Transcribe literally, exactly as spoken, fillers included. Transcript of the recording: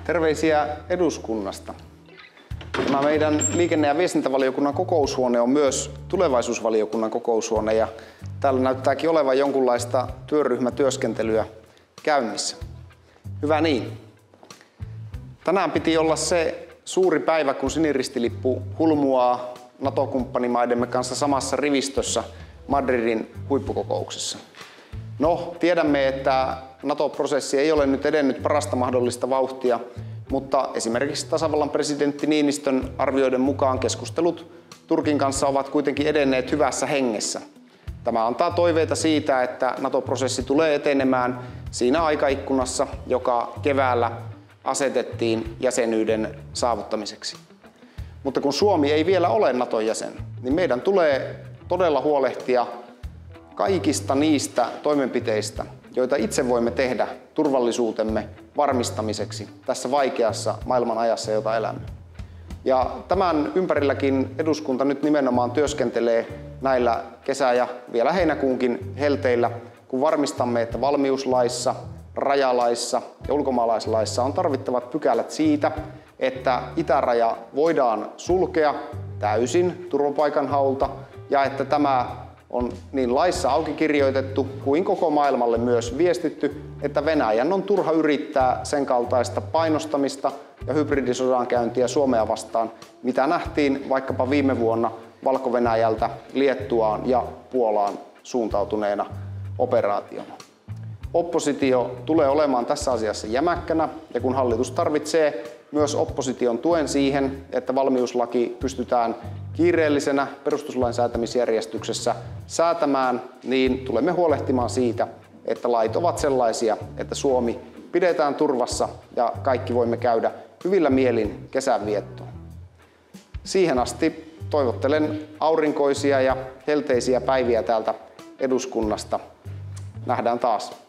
Terveisiä eduskunnasta. Tämä meidän liikenne- ja viestintävaliokunnan kokoushuone on myös tulevaisuusvaliokunnan kokoushuone ja täällä näyttääkin olevan jonkunlaista työryhmätyöskentelyä käynnissä. Hyvä niin. Tänään piti olla se suuri päivä, kun siniristilippu hulmuaa NATO-kumppanimaidemme kanssa samassa rivistössä Madridin huippukokouksessa. No, tiedämme, että NATO-prosessi ei ole nyt edennyt parasta mahdollista vauhtia, mutta esimerkiksi tasavallan presidentti Niinistön arvioiden mukaan keskustelut Turkin kanssa ovat kuitenkin edenneet hyvässä hengessä. Tämä antaa toiveita siitä, että NATO-prosessi tulee etenemään siinä aikaikkunassa, joka keväällä asetettiin jäsenyyden saavuttamiseksi. Mutta kun Suomi ei vielä ole Naton jäsen, niin meidän tulee todella huolehtia kaikista niistä toimenpiteistä, joita itse voimme tehdä turvallisuutemme varmistamiseksi tässä vaikeassa maailman ajassa, jota elämme. Ja tämän ympärilläkin eduskunta nyt nimenomaan työskentelee näillä kesä- ja vielä heinäkuunkin helteillä, kun varmistamme, että valmiuslaissa, rajalaissa ja ulkomaalaislaissa on tarvittavat pykälät siitä, että itäraja voidaan sulkea täysin turvapaikanhaulta ja että tämä on niin laissa auki kirjoitettu kuin koko maailmalle myös viestitty, että Venäjän on turha yrittää sen kaltaista painostamista ja hybridisodankäyntiä Suomea vastaan, mitä nähtiin vaikkapa viime vuonna Valko-Venäjältä Liettuaan ja Puolaan suuntautuneena operaationa. Oppositio tulee olemaan tässä asiassa jämäkkänä ja kun hallitus tarvitsee myös opposition tuen siihen, että valmiuslaki pystytään kiireellisenä perustuslain säätämisjärjestyksessä säätämään, niin tulemme huolehtimaan siitä, että lait ovat sellaisia, että Suomi pidetään turvassa ja kaikki voimme käydä hyvillä mielin kesänviettoon. Siihen asti toivottelen aurinkoisia ja helteisiä päiviä täältä eduskunnasta. Nähdään taas.